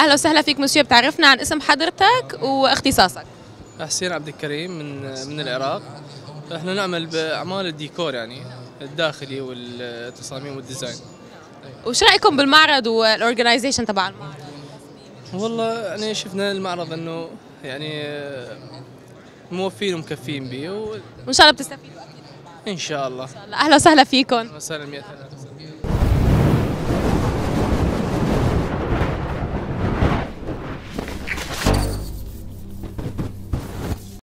اهلا وسهلا فيك مسيو، بتعرفنا عن اسم حضرتك واختصاصك؟ حسين عبد الكريم من العراق. احنا نعمل باعمال الديكور يعني الداخلي والتصاميم والديزاين. وش رايكم بالمعرض والاورجنايزيشن تبع المعرض؟ والله يعني شفنا المعرض انه يعني موفين ومكفين به وان شاء الله بتستفيدوا. ان شاء الله. اهلا وسهلا فيكم. مساء 100